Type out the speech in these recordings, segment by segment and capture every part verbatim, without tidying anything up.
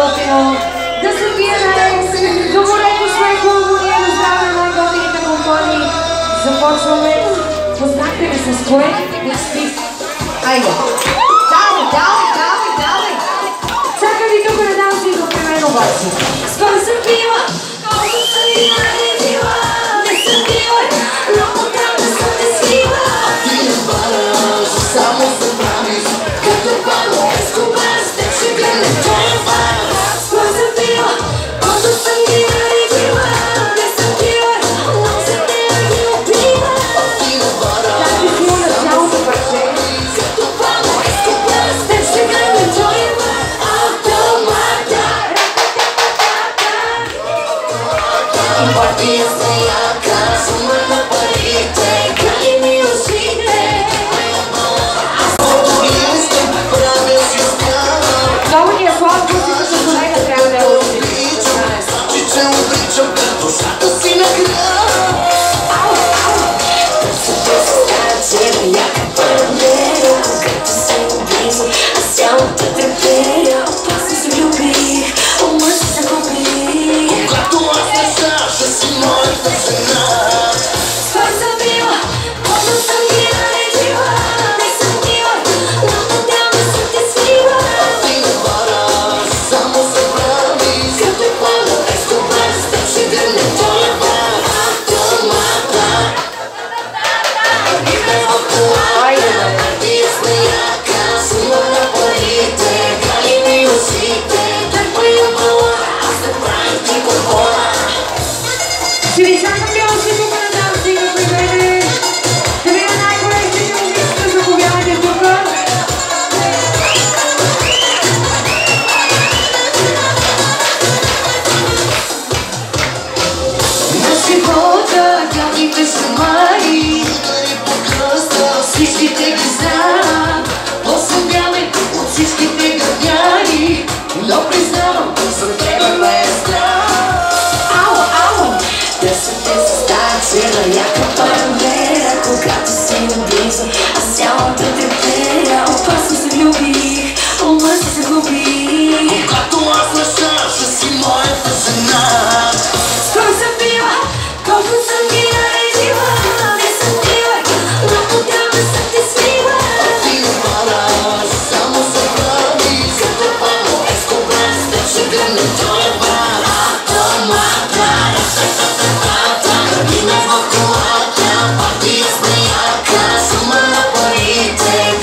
готино. Да се пиеме, доброто сме хубаво, ние да здраве най-готините компании. Започваме. Познахте ли с кое? Айде. Давай, давай, давай, давай. Чакай ви тук да дам си до при мен обаче. Скоро съм пила, колко съм била, не била, не съм била, много там да съм те свила. А ти не бараш, само се правиш, като Пабло Ескобар, с теб ще гледам твоя бар. Скоро съм пила, колко съм била, не била, не съм била, много се те ги убила. А ти не бараш, Как ти сила на цялото парче? като Пабло Ескобар, С теб ще гледам твоя бар. автомата. И партия с яка, сума на парите, край ми ушите. Азното искам, правя си скам. Много ни е слабо, че с колега трябва да я лъжи. Значи, че обричам душата си на края. Търсите се стаче на яка панера, когато се близо, аз цялото треперя. Опасно се влюбих, ума си загубих. Когато аз не сажа си моята жена. Скоро съм била, колко съм била, не била, не съм била, много там да съм те свила. Ти не бараш, само се правиш, като Пабло Ескобар, с теб ще гърне твоя бар. Автомата. Идем в колата, партия с яка, сума на парите, край ми ушите. Той поя бала, аз не правим ти подбора. Ще ви чакам ли още тук на танцинга при мене? Да видя най-големите момичета, заповядайте тук. На живота тялните са мари, удари по кръста, всичките ги знам. Посъдявай от всичките гърняни, но признавам, за тебе ме е страх. Ау, ау! Търсите се стаче на яка панера, когато си наблизо, аз цялото треперя. Опасно се влюбих, ума си загубих. Когато аз не сажа си моята жена. Скоро съм била, колко съм била, не била, не съм била, много там да съм те свила. Ти не бараш, само се правиш, като Пабло Ескобар, с теб ще гърне твоя бар. Автомата. Идем в колата, партия с яка, сума на парите,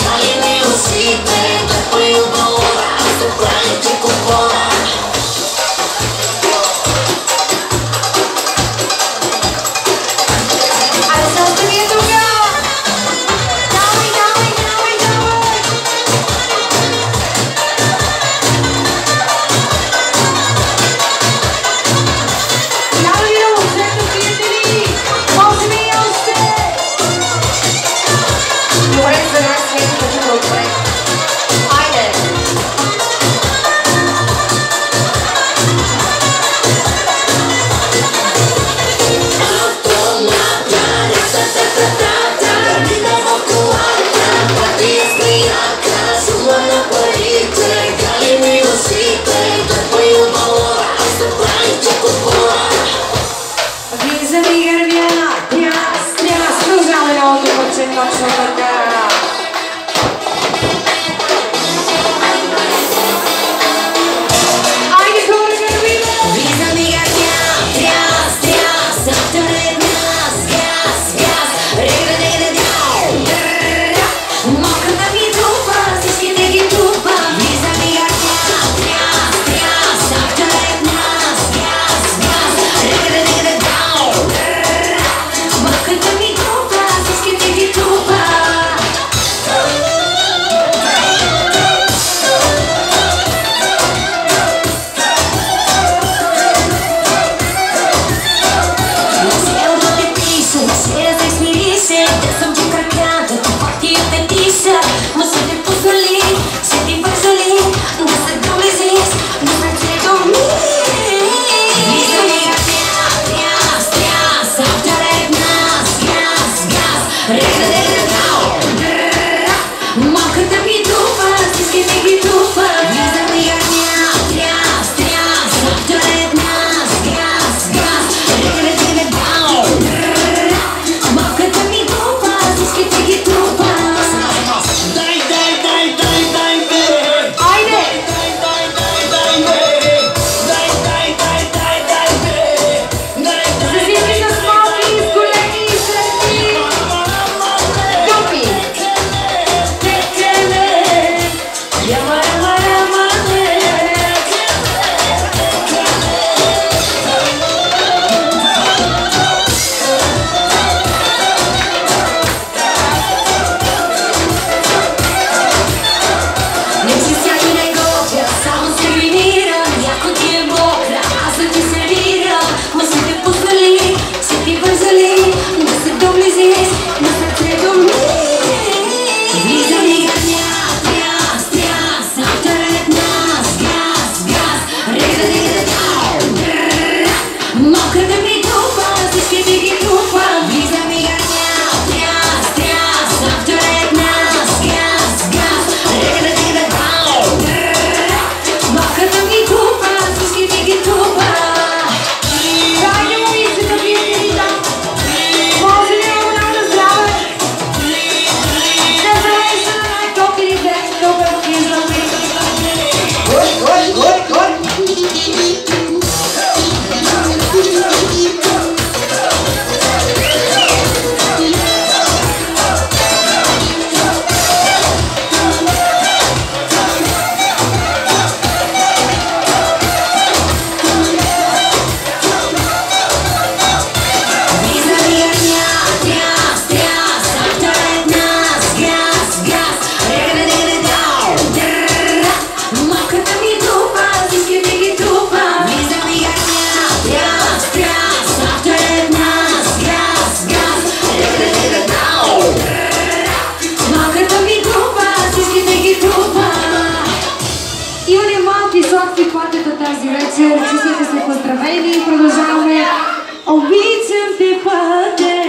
вечер, чувствайте се поздравени и продължаваме. Обичам те, пате.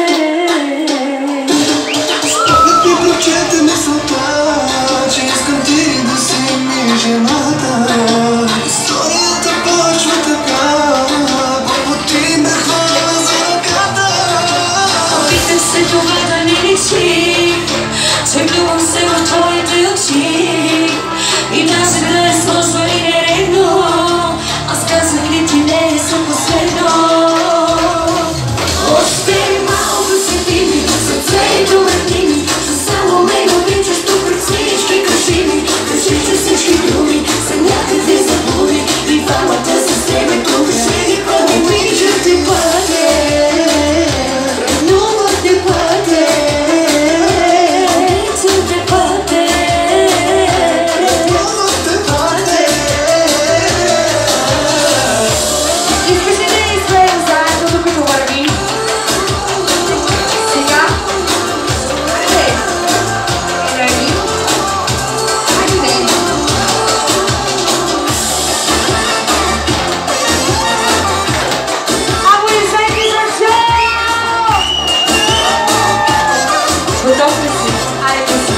Спомнят ми прочете мисълта, че искам ти да си ми жената. Историята почва така, Бобо ти ме хвана за ръката. Опитам се това да не личи, че влюбвам се в твоите очи. И даже да е сложно и нередно, аз казах ли ти не е за последно. Още малко свети ми, сърцето върни ми, за само мен обичаш тук пред всички кажи ми. Кажи, че всички думи са някъде забуди и двамата с тебе тук ще ги пълни. Обичам те, пате, ревнувам те, пате, обичам те, пате. Искате да ни изпеем заедно, докато вървим? Сега? Айде! Реди? Айде! Ама и всеки за шоу! Готов ли си? Айде си!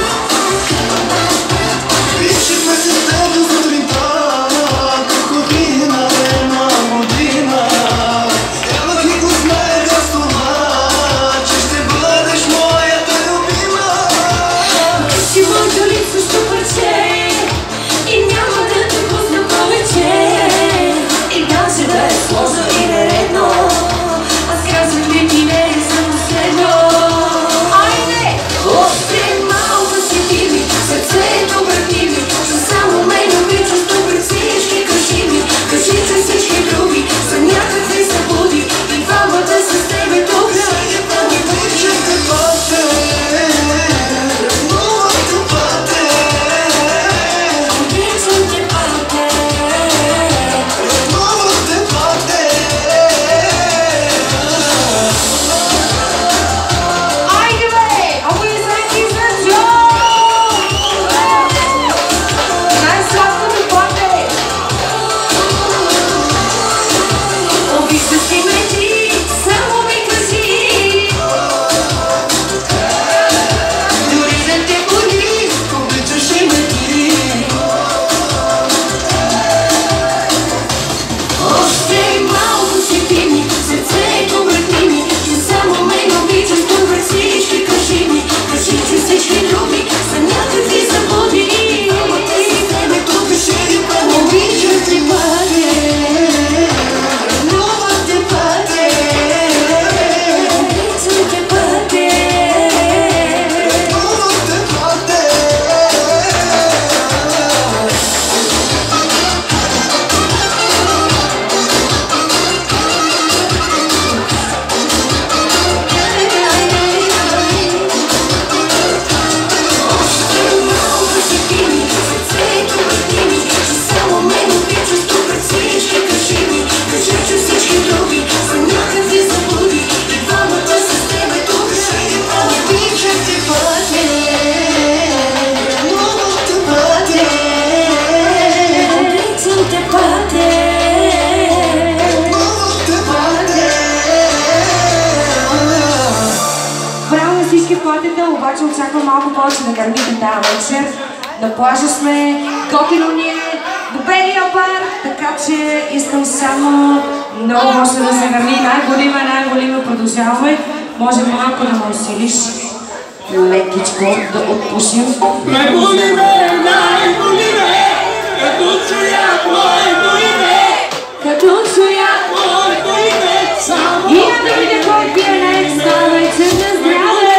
Пишехме се с теб до сутринта, как година една година. Нямах никой знае с това, че ще бъдеш моята любима. Си моето липсващо парче и няма да те пусна повече. И даже да е сложно и нередно, аз казах ли ти не е за последно. Айде! Още малко си ти ми, сърцето върни ми, за само мен обичаш тук пред всички кажи ми. Кажи, че всички други са някакви събуди и двамата с тебе тук ще ги пълни. Обичам те, пате, ревнувам те, пате, Обичам те, пате, ревнувам те, пате. Айде бе! Ама и всеки за шоу! Най-сладкото пате! обичаш ли ме ти, само ми кажи. Дори да те боли, Обичаш ли ме ти? още малко си ти ми, сърцето върни ми, че само мен обичаш тук пред всички кажи ми. Кажи, че всички други са някакви забуди и двамата с тебе тук ще ги пълни. Обичам те, пате, ревнувам те, пате, обичам те, пате. Ревнувам те, пате. Малко си ти ми, сърцето върни ми, че само мен обичаш тук пред всички кажи ми. Кажи, че всички други са някакви забуди и двамата с тебе тук ще ги пълни. Обичам те, пате, ревнувам те, пате, Обичам те, пате, ревнувам те, пате. Браво на всички платите, обаче очаквам малко повече да гърмите тази вечер. На плажа сме, готино ни е, до белия бар, така че искам само много може да се гърми. Най-голима, най-голима продължаваме. Може малко да ме усилиш, лекичко да отпушим. Най-боли ме, най-боли ме, като чуя твоето име, Като чуя твоето име, само и да видя кой пие не става и че не здраве.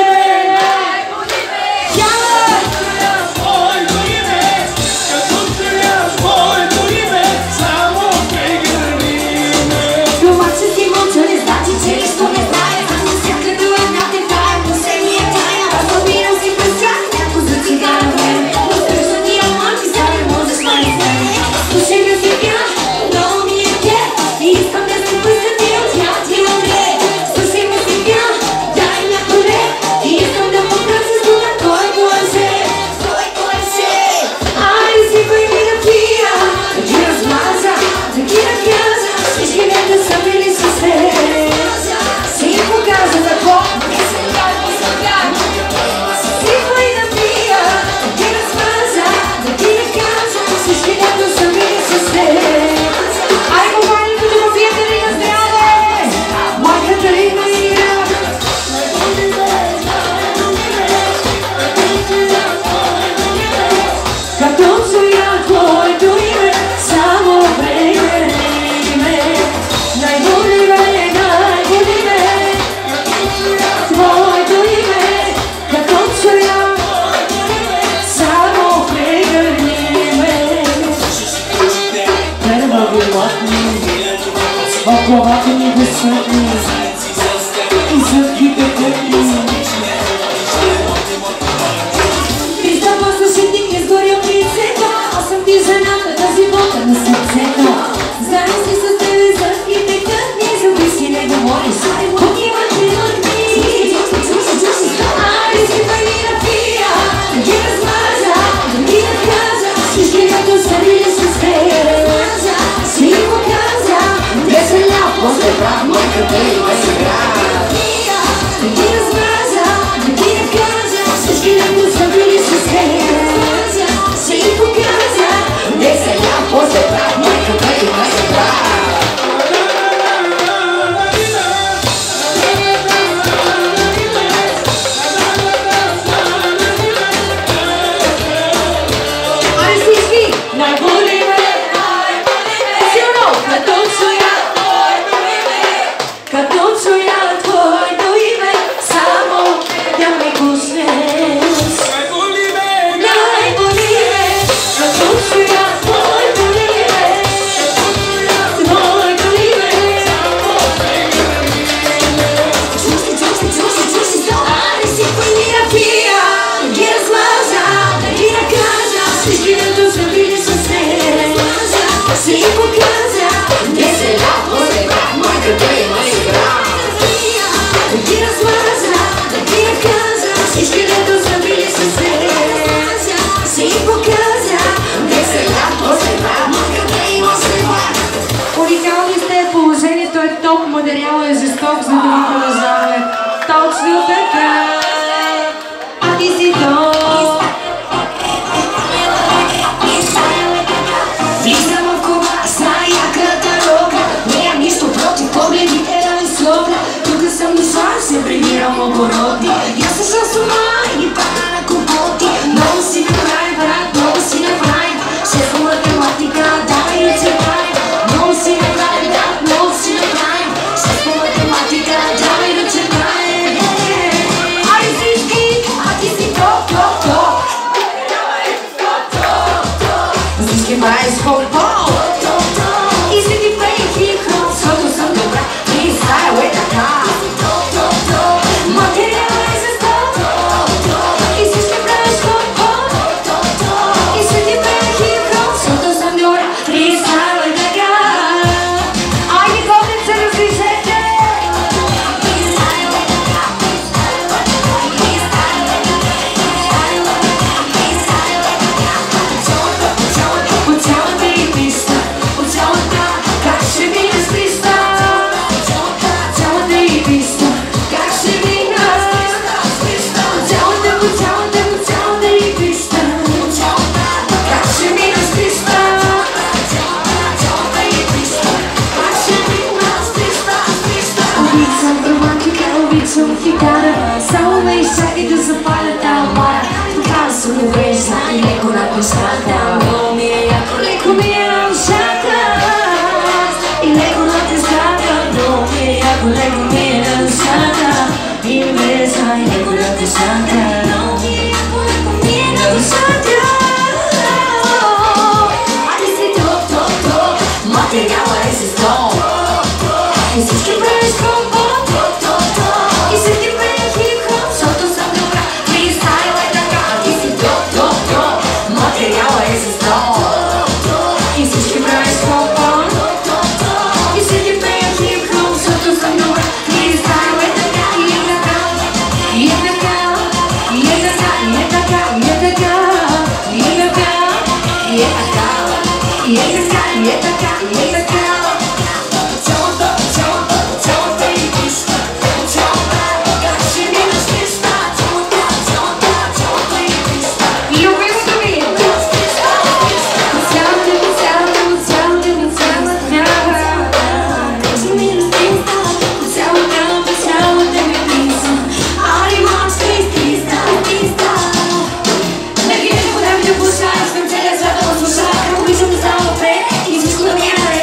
твоето име, като чуя твоето име, само те гърми. това, че ти мълча не значи, че нищо не знае. Аз не ся като една тета, последния тайна. Аз побирам си през тях, някой за цигара време. Отръжна ти аман, ти сега не можеш мани с мене. Слушай да си пя, много ми е те, и искам да се пуска ти от тя ти умре. душата, много ми е яко, леко ми е на душата. И леко на тезата, много ми е яко, леко ми е на душата. И не знай, леко на тезата, много ми е яко, леко ми е на душата. А ти си топ, топ, топ, материала е си стоп. И всички правиш компот, топ, топ, топ. И всеки правиш хип-хоп, защото съм добра. Фристайл е така, а ти си топ, топ, топ, материала е си стоп. И всички правиш компот, топ, топ, топ. И всеки правиш хип-хоп, защото съм добра. Фристайл е така, и е така, и е така, и е така, и е така, и е така, и е така, и е така, и е така, и е така, и е така. Обичам да става пе и всичко да ми е наред.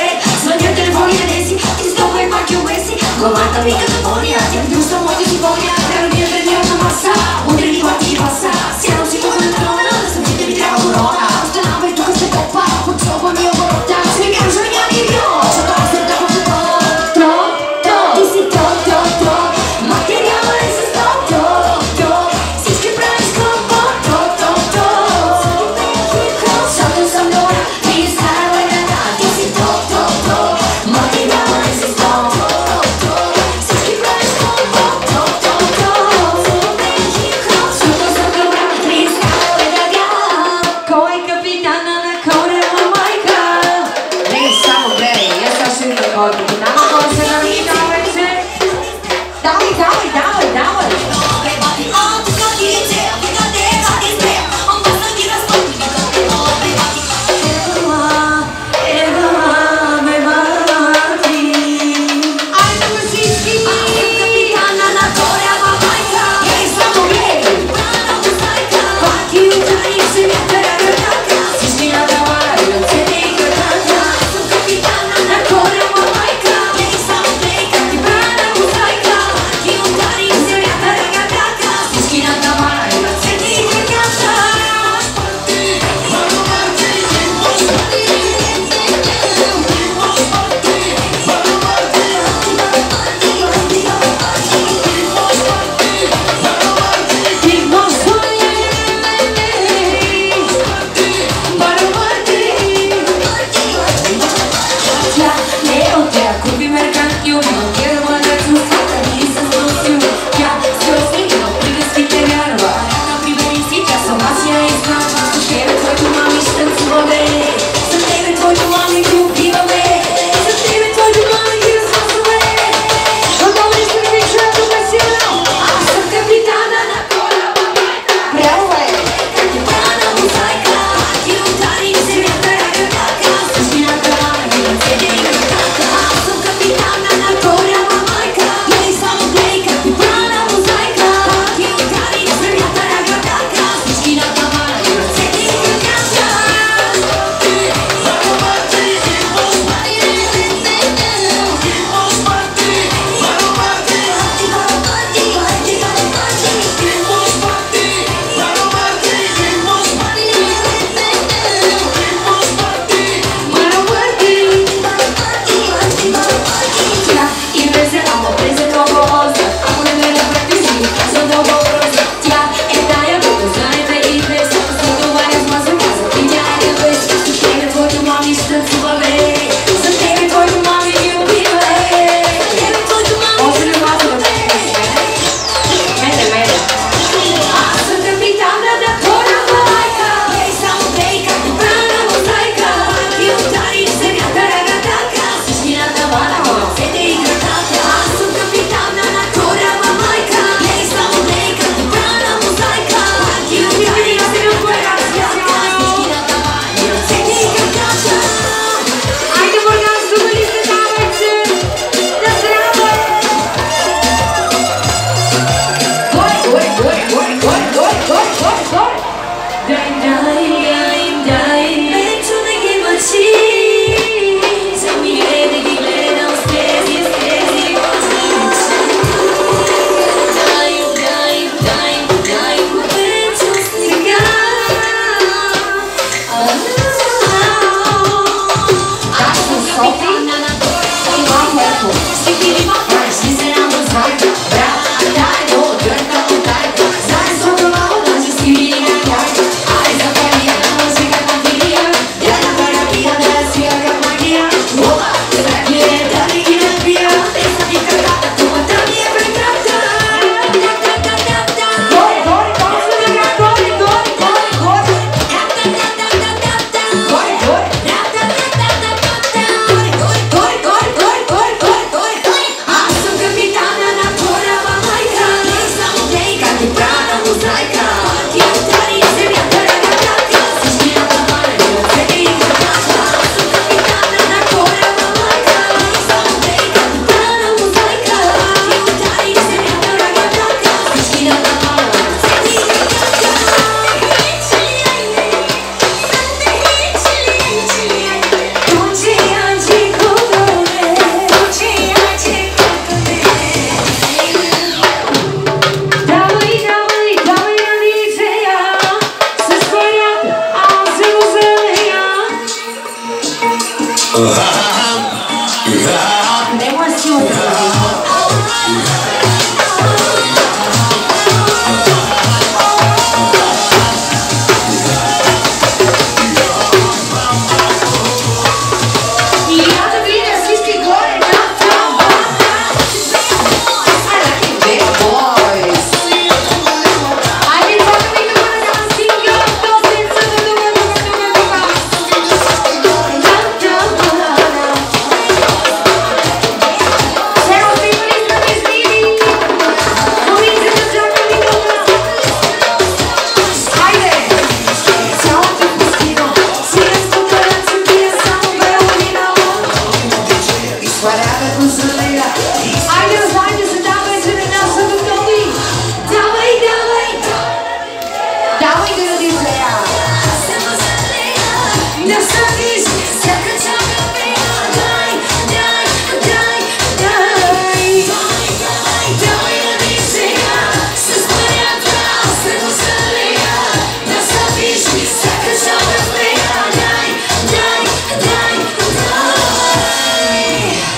да се вижи всяка фотография. Дай, дай, дай, дай. Давай ради сега, с моята сърцелия, да се вижи всяка фотография. Дай, дай, дай, дай.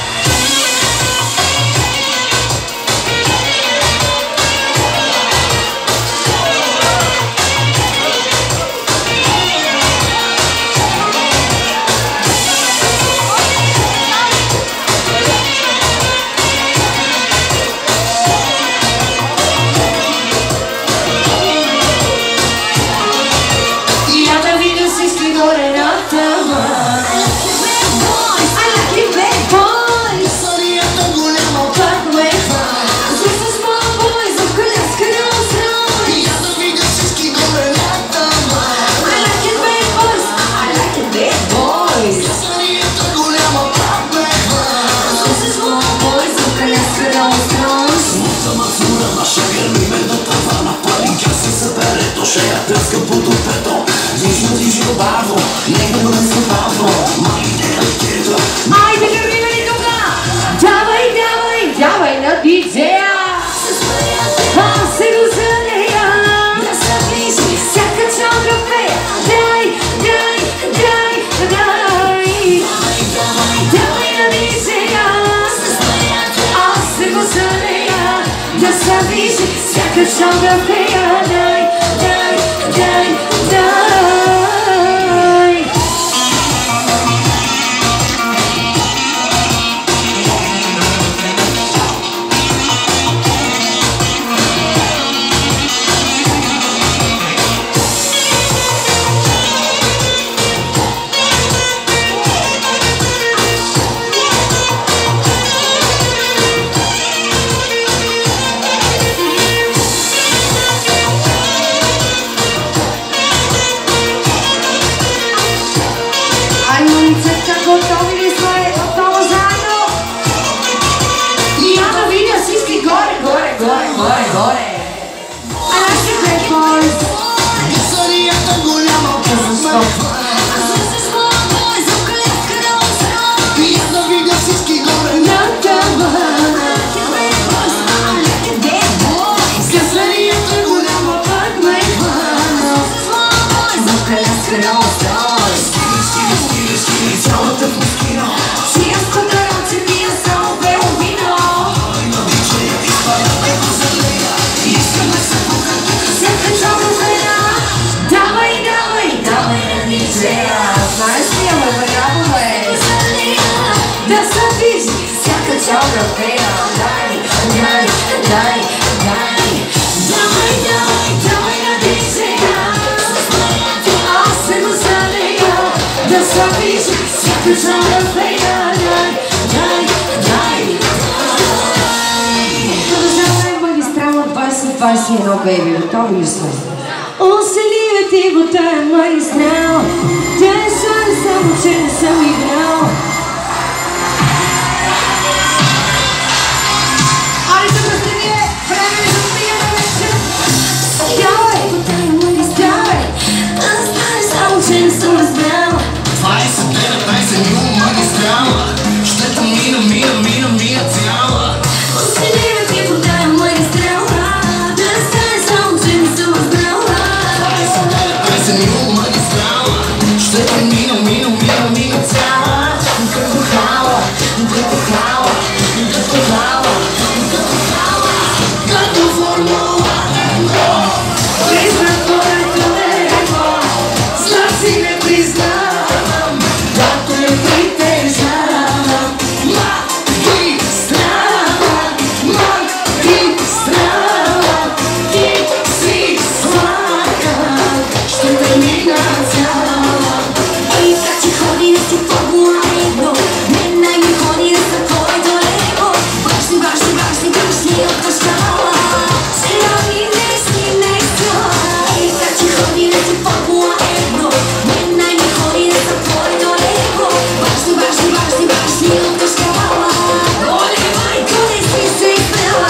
Я да видя всички горе на таван. I like it bad boys. Историята голяма пак ме хвана. С small boys в коляска на устрой. Я да видя всички горе на таван. I like it bad boys. I like it bad boys. Историята голяма пак ме хвана. С small boys в коляска на устрой. Смута мацура наша гърми ме до тавана. Палинка се събере, то ще я тръска по допето. Нежно дижи бавно, нека бъде забавно. Майде ракета. Айде, гърми тук! Давай, давай, давай на диджея! Аз се го залея! Да се вижи всяка фотография. Дай, дай, дай, дай. Давай на диджея! Аз се го залея! Да се вижи всяка фотография. Дай, дай, дай, дай. Ай, момичета, готови ли сме? Отново заедно! Я да видя всички горе, горе, горе, горе, горе! I like it bad boys. Историята голяма пак ме хвана. Я да видя всички горе на На таван. Историята голяма Пак ме хвана. За коляска на устрой. Скили, скили, скили, цялата пускина. Циганското ранце пие само бело вино. На диджея изпадаме до залея. Искаме се покатука. Всяка фотография. Давай, давай, давай на диджея. Знаеш ли, ама браво, бе. Да се вижи всяка фотография. Дай, дай, дай, дай. Давай, давай, давай на диджея. Аз се го залея. Да се вижи всяка фотография. Дай, дай, дай, дай. Продължаваме магистрала двайсет двайсет и едно, бейби. Готови ли сме? Оселивате го тая магистрал. Тя е сон, само че не съм играл. Али тук сте вие, време ли да пием вече? Давай, давай, аз знае само че не съм разбрал. двайсет деветнайсет ню магистрала. Ще те мина, мина, мина, мина цяла. Оселивате го тая магистрала. Да знае само че не съм разбрал. двайсет деветнайсет ню магистрала. Ще те мина, мина, мина, мина цяла. Като хала, като хала, като хала, като хала, като формула. Признат моето небо, знаци не признавам, както не притежавам. Магистрала, магистрала, ти си слагал. Ще те мина цяла. И как ти ходи да си по-големо, мен най-ми ходи да са твоето лего. Башни, башни, башни, башни от кашкала, сега ми не си не стила. И как ти ходи да си по-големо, мен най-ми ходи да са твоето лего. Башни, башни, башни, башни от кашкала, оле майко не си се изпела.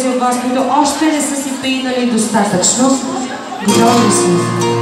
тези от вас, които още не са си пийнали достатъчно. Готови сме.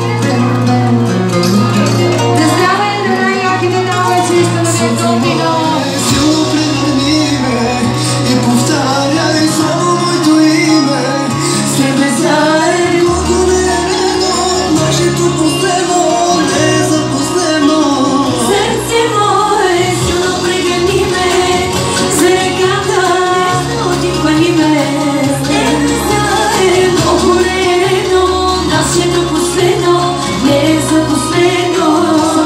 Да здраве на най-яките навеци и становето вино. Силно прегърни ме и повтаряй само моето име. С тебе заедно, колко не е редно, нашето последно не е за последно. Сърце мое, силно прегърни ме, за ръката отихвани ме. С тебе заедно, колко не е редно, нашето последно не е за последно.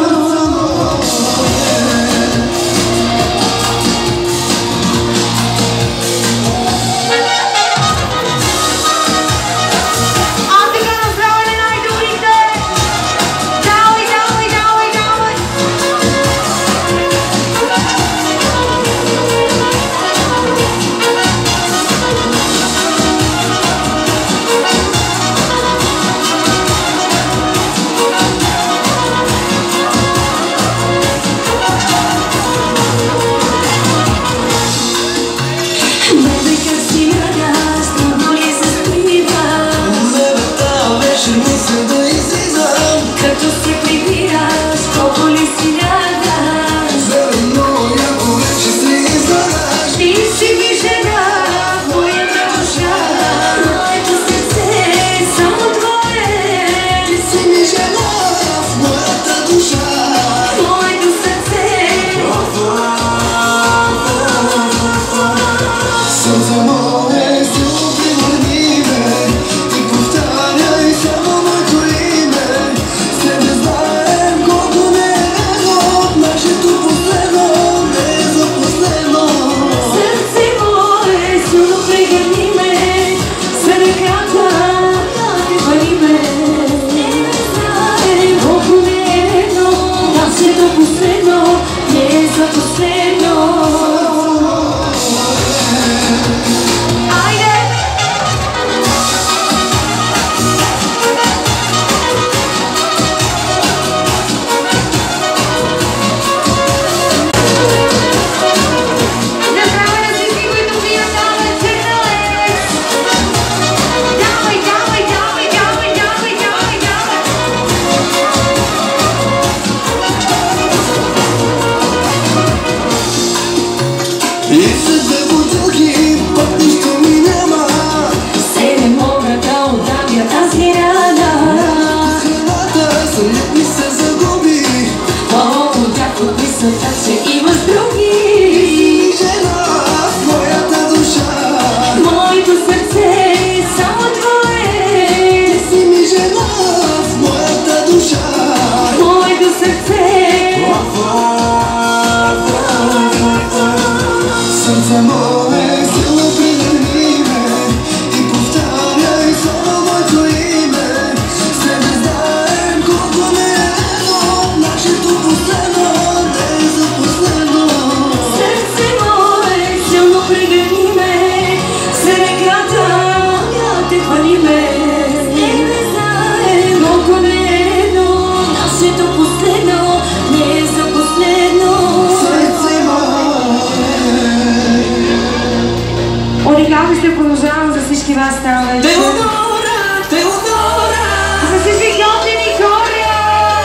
Продължавам за всички вас става вече. Теодора, Теодора, За всички готини хора!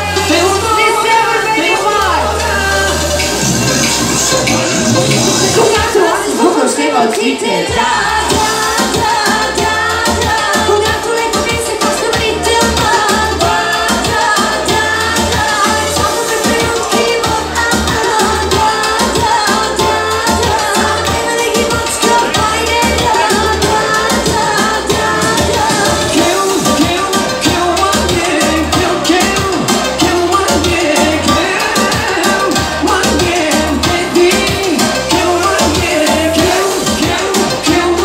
Не се вървете пак! Когато аз избухвам ще мълчите. Kill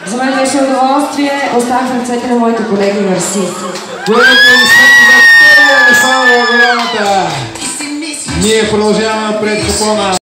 За мен беше удоволствие. Оставам в ръцете на моите колеги. Мерси. Колегите ни след за тебе, Александра Голямата. Ние продължаваме напред по